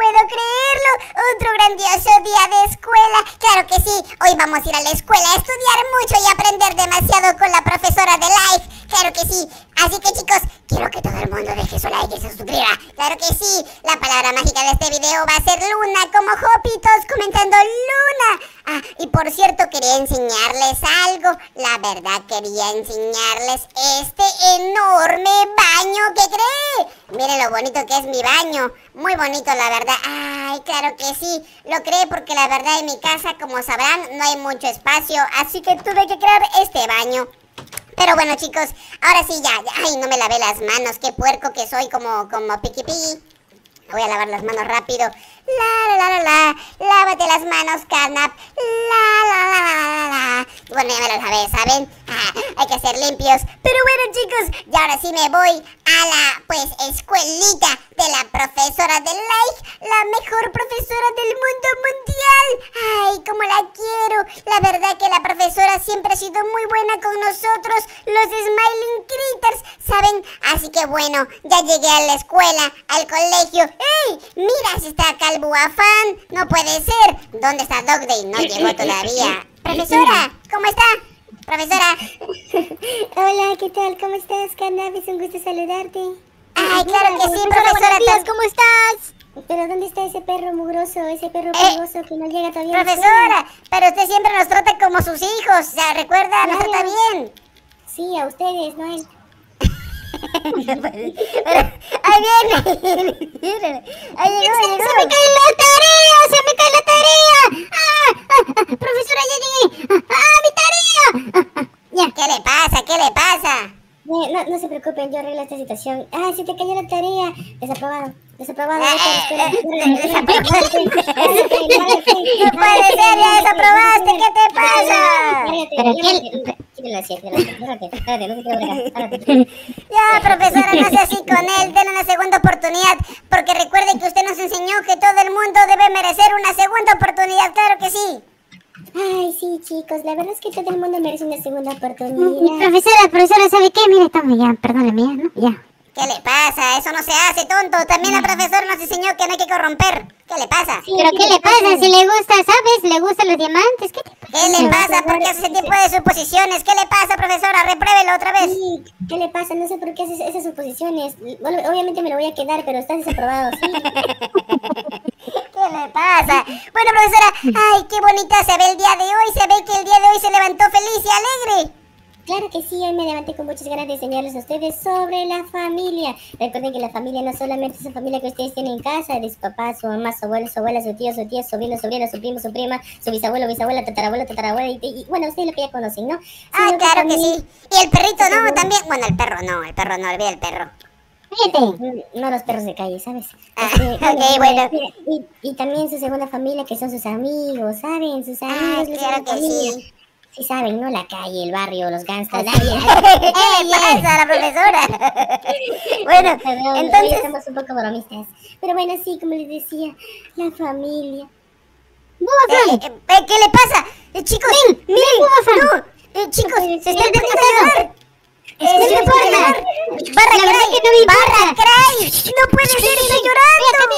puedo creerlo. Otro grandioso día de escuela. Claro que sí, hoy vamos a ir a la escuela a estudiar mucho y aprender demasiado con la profesora de Life. Claro que sí, así que chicos, quiero que todo el mundo deje su like y se suscriba. Claro que sí, la palabra mágica de este video va a ser Luna, como Jopitos comentando Luna. Ah, y por cierto, quería enseñarles algo. La verdad, quería enseñarles este enorme baño. ¿Qué cree? Miren lo bonito que es mi baño. Muy bonito, la verdad. Ay, claro que sí. Lo creé porque la verdad en mi casa, como sabrán, no hay mucho espacio. Así que tuve que crear este baño. Pero bueno, chicos, ahora sí ya. Ay, no me lavé las manos. Qué puerco que soy, como Piki Piki. Voy a lavar las manos rápido. Lávate las manos, Catnap. Bueno, ya me las lavé, ¿saben? Hay que ser limpios. Pero bueno, chicos, y ahora sí me voy a la, pues, escuelita de la profesora de Life, la mejor profesora del mundo mundial. Ay, cómo la quiero. La verdad que la profesora siempre ha sido muy buena con nosotros, los Smiling Critters, ¿saben? Así que bueno, ya llegué a la escuela, al colegio. ¡Ey! Mira, si está acá el Buafán. No puede ser. ¿Dónde está Dog Day? No llegó todavía. Profesora, ¿cómo está? Profesora. Hola, ¿qué tal? ¿Cómo estás, Catnap? Es un gusto saludarte. Ay, claro que sí, profesora. Buenos días, ¿cómo estás? Pero ¿dónde está ese perro mugroso, ese perro peligroso que no llega todavía? Profesora, pero usted siempre nos trata como sus hijos. O sea, recuerda, nos trata bien. Sí, a ustedes, no a él. Ahí viene. Ahí llegó. ¡Se me cae la tarea! ¡Se me cae la tarea! Profesora, ya llegué. Mi tarea! Ya. ¿Qué le pasa? ¿Qué le pasa? No se preocupen, yo arreglo esta situación. Se te cayó la tarea. Desaprobado. Desaprobado. No puede ser, ya desaprobaste. ¿Qué te pasa? Ya, profesora, no sea así con él. Denle una segunda oportunidad. Porque recuerde que usted nos enseñó que todo el mundo debe merecer una segunda oportunidad. Claro que sí. Ay, sí, chicos, la verdad es que todo el mundo merece una segunda oportunidad. Profesora, ¿sabe qué? Mire, tome ya, perdóneme, ¿no? Ya. ¿Qué le pasa? Eso no se hace, tonto. También la profesora nos enseñó que no hay que corromper. ¿Qué le pasa? Sí, ¿pero qué le pasa? Si le gusta, ¿sabes? ¿Le gustan los diamantes? ¿Qué te pasa? ¿Qué le pasa? ¿Por qué hace ese tipo de suposiciones? ¿Qué le pasa, profesora? Repruébelo otra vez. Sí, ¿qué le pasa? No sé por qué haces esas suposiciones. Bueno, obviamente me lo voy a quedar, pero está desaprobado, ¿sí? ¿Qué le pasa? Bueno, profesora, ay, qué bonita se ve el día de hoy. Se ve que el día de hoy se levantó feliz y alegre. Claro que sí, hoy me levanté con muchas ganas de enseñarles a ustedes sobre la familia. Recuerden que la familia no solamente es la familia que ustedes tienen en casa, de su papá, su mamá, su abuelo, su abuela, su tío, su tía, sobrino, sobrina, su primo, su prima, su bisabuelo, bisabuela, tatarabuela, y bueno, ustedes lo que ya conocen, ¿no? Ah, claro que sí. Y el perrito, ¿no? También. Bueno, el perro no, olvida el perro. No los perros de calle, ¿sabes? Bueno. Y también su segunda familia, que son sus amigos, ¿saben? Sus amigos. Claro que sí. Sí saben, ¿no? La calle, el barrio, los gangsters. ¿Qué le pasa a la profesora? Bueno, perdón, entonces... estamos un poco bromistas. Pero bueno, sí, como les decía, la familia. ¿Qué le pasa? Chicos, miren. No, chicos, se están poniendo a llorar. Barra Cray. No puede ser, está llorando.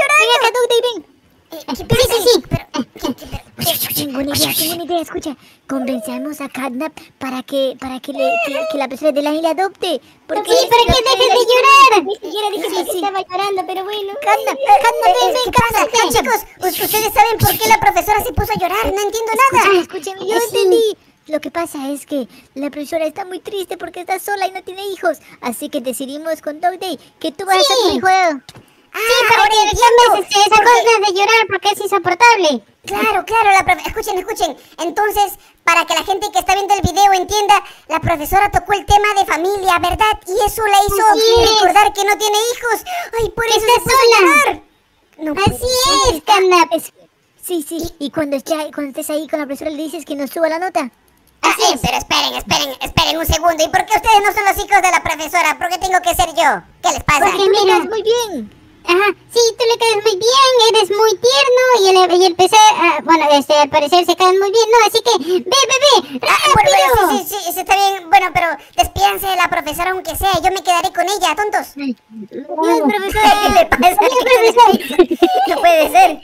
Tengo una idea, escucha. Convencemos a Catnap para que la profesora de la isla adopte. Porque sí, para que dejen de llorar. Ni siquiera dije que estaba llorando, pero bueno. Catnap, ¿qué pasa? Chicos, ¿ustedes saben por qué la profesora se puso a llorar? No entiendo nada. Escúchame, yo entendí. Lo que pasa es que la profesora está muy triste porque está sola y no tiene hijos. Así que decidimos con Dog Day que tú vas a ser tu hijo. Sí, para que llames esa cosa de llorar porque es insoportable. Claro, escuchen. Entonces, para que la gente que está viendo el video entienda, la profesora tocó el tema de familia, ¿verdad? Y eso la hizo recordar que no tiene hijos. Ay, por eso se puso a llorar. No, así es, Catnap. Sí. Y cuando estés ahí con la profesora le dices que nos suba la nota. Así es, pero esperen un segundo. ¿Y por qué ustedes no son los hijos de la profesora? ¿Por qué tengo que ser yo? ¿Qué les pasa? Porque miras muy bien. Ajá, sí, tú le caes muy bien, eres muy tierno y el PC, bueno, al parecer se caen muy bien, ¿no? Así que, ve, rápido. Bueno, sí, está bien. Bueno, pero despídense de la profesora aunque sea. Yo me quedaré con ella, tontos. Dios, profesora. ¿Qué le pasa? No puede ser.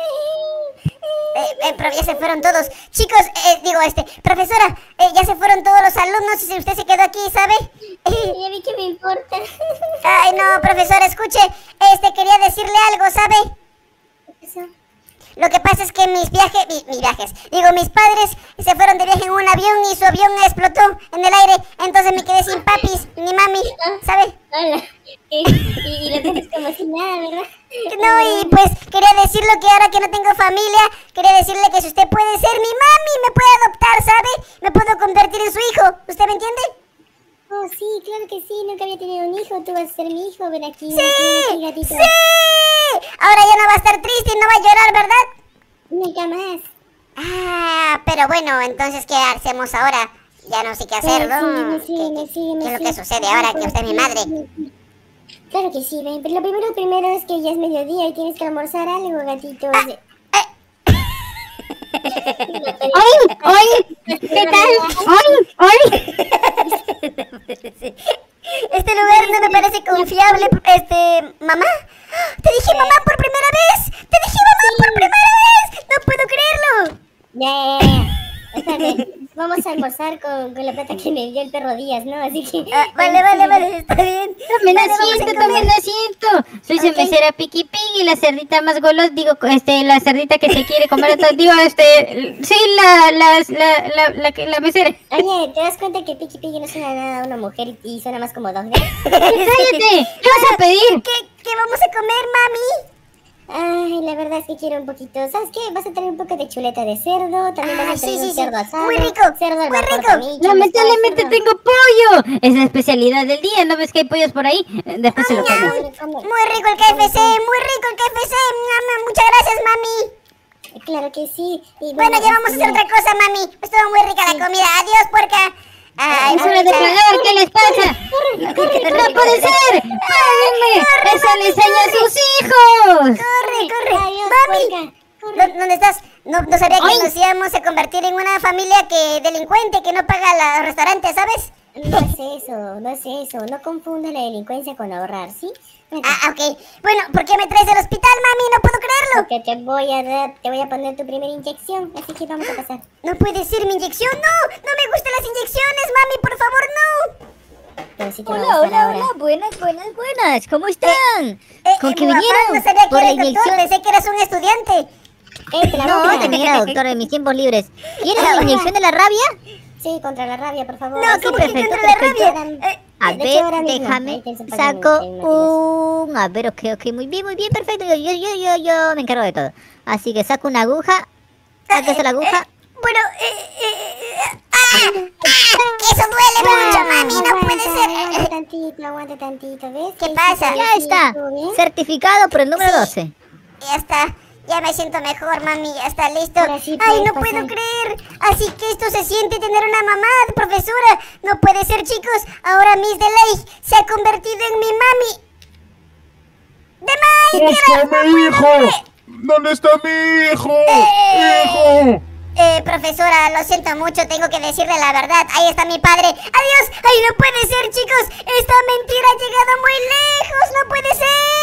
Pero ya se fueron todos. Chicos, profesora, ya se fueron todos los alumnos y usted se quedó aquí, ¿sabe? Y a mí qué me importa. Ay, no, profesora, escuche. Quería decirle algo, ¿sabe? Eso. Lo que pasa es que mis padres se fueron de viaje en un avión y su avión explotó en el aire. Entonces me quedé sin papis ni mami, ¿sabe? Hola. Y lo tienes como si nada, ¿verdad? No, y pues quería decirle que ahora que no tengo familia, quería decirle que si usted puede ser mi mami, me puede adoptar, ¿sabe? Me puedo convertir en su hijo, ¿usted me entiende? Oh, sí, claro que sí, nunca había tenido un hijo, tú vas a ser mi hijo, ven aquí, ¡Sí! gatito. ¡Sí! Ahora ya no va a estar triste y no va a llorar, ¿verdad? Nunca más. Ah, pero bueno, entonces, ¿qué hacemos ahora? Ya no sé qué hacer, ¿no? Sígueme, ¿Qué es lo que sucede ahora que usted es mi madre? Claro que sí, ven, pero lo primero es que ya es mediodía y tienes que almorzar algo, gatito. ¡Ay! ¿Qué tal? ¡Ay! Este lugar no me parece confiable, ¿mamá? ¡Te dije mamá por primera vez! ¡Te dije mamá por primera vez! ¡No puedo creerlo! Ya. Espérate, vamos a almorzar con la plata que me dio el perro Díaz, ¿no? Así que... Vale, está bien. También asiento. Soy su mesera Piqui Piggy, la cerdita más golosa, la cerdita que se quiere comer todo, sí, la mesera. Oye, ¿te das cuenta que Piqui Piggy no suena nada a una mujer y suena más como Doggy? ¡Cállate! ¿Qué vas a pedir? ¿Qué vamos a comer, mami? Ay, la verdad es que quiero un poquito. ¿Sabes qué? Vas a traer un poco de chuleta de cerdo. También vas a traer un cerdo asado. Muy rico. Cerdo al muy vapor rico. también, Lamentablemente tengo pollo. Es la especialidad del día. ¿No ves que hay pollos por ahí? Después se lo como. Muy rico el KFC, muy rico el KFC. Muchas gracias, mami. Claro que sí. Y Bueno, ya vamos a hacer otra cosa, mami. Estuvo muy rica la comida. Adiós, puerca. Ay, es hora de pagar, ¿qué les pasa? ¡No puede ser! ¡Páguenme! ¡Eso le enseña a sus hijos! Corre. Adiós, Mami. puerca. ¿Dónde estás? No sabía que nos íbamos a convertir en una familia delincuente que no paga los restaurantes, ¿sabes? No es eso. No confundas la delincuencia con ahorrar, ¿sí? Ok. Bueno, ¿por qué me traes al hospital, mami? No puedo creerlo. Porque te voy a poner tu primera inyección, así que vamos a pasar. No puede ser mi inyección. No me gustan las inyecciones, mami, por favor, no. Pero sí te va a gustar ahora. Hola, buenas, ¿cómo están? ¿Con qué mi papá vinieron? no sabía que Por la eres doctor, inyección. pensé que eras un estudiante. No, también era doctor en mis tiempos libres. ¿Quieres la inyección de la rabia? Sí, contra la rabia, por favor. No, Sí, ¿cómo que perfecto, contra la perfecto. rabia? A de hecho, ahora ver, mismo, déjame, ahí tienes un par de saco minutos, A ver, ok, muy bien, perfecto. Yo me encargo de todo. Así que saco una aguja. Acá está la aguja. Bueno, eso duele mucho, mami, no puede ser. Aguanta tantito, ¿ves? ¿Qué pasa? Ya está, ¿Bien? certificado por el número 12. Ya está, ya me siento mejor, mami, ya está listo. Ahora sí Ay, puedes no pasar. puedo creer. Así que esto se siente tener una mamá, profesora. No puede ser, chicos. Ahora Miss Delay se ha convertido en mi mami. ¡Demay! ¡Busca mi hijo! ¿Dónde está mi hijo? ¡Hijo! Profesora, lo siento mucho, tengo que decirle la verdad. Ahí está mi padre. ¡Adiós! ¡Ay, no puede ser, chicos! Esta mentira ha llegado muy lejos. ¡No puede ser!